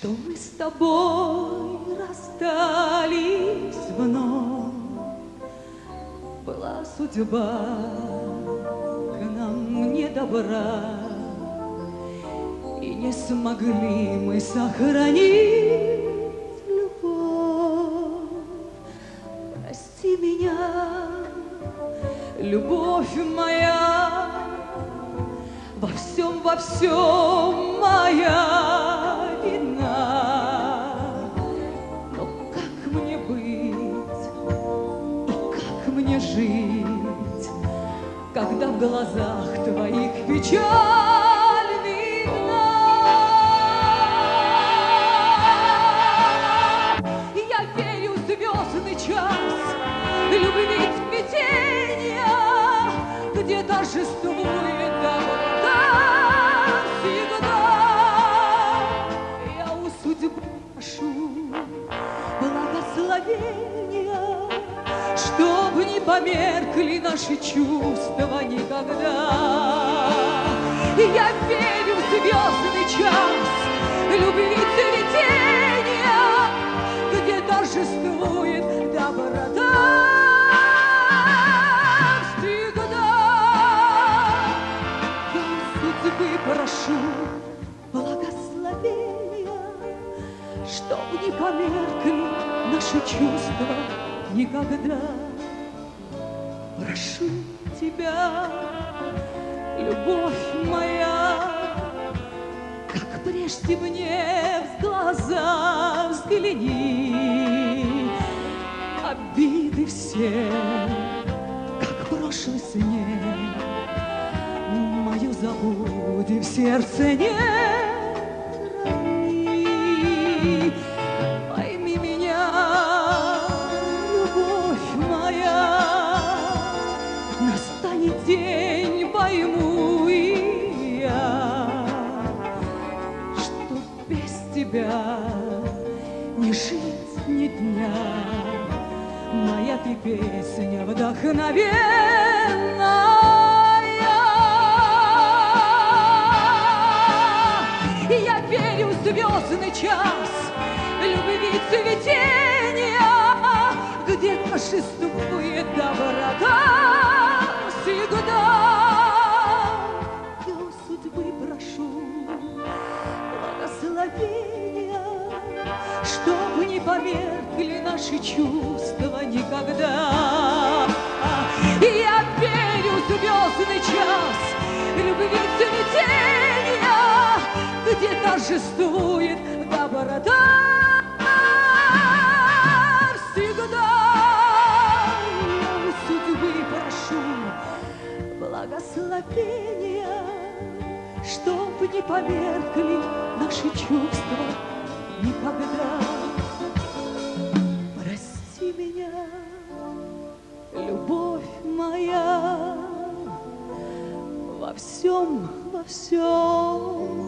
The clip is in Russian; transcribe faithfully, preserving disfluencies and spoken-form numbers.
что мы с тобой расстались вновь. Была судьба к нам не добра, и не смогли мы сохранить любовь. Прости меня, любовь моя, во всем, во всем моя вина. Но как мне быть и как мне жить, когда в глазах твоих печаль видна? Я верю в звездный час любви цветения, где торжествует доброта всегда. Я у судьбы прошу благословения, чтоб не померкли наши чувства никогда. Я верю в звездный час любви цветения, где торжествует доброта. Прошу благословения, чтоб не померкли наши чувства никогда. Прошу тебя, любовь моя, как прежде мне в глаза взгляни. Обиды все, как прошлый снег, мою забудь и в сердце не храни. Пойми меня, любовь моя, настанет день, пойму и я, что без тебя ни жить, ни дня. Моя ты песня вдохновенная. Я верю в звездный час любви цветения, где торжествует доброта всегда. Я у судьбы прошу благословения, чтоб не померкли наши чувства никогда. Я верю в звездный час любви цветения, где торжествует доброта всегда. Я у судьбы прошу благословения, чтоб не померкли наши чувства никогда. Прости меня, любовь моя, во всем, во всем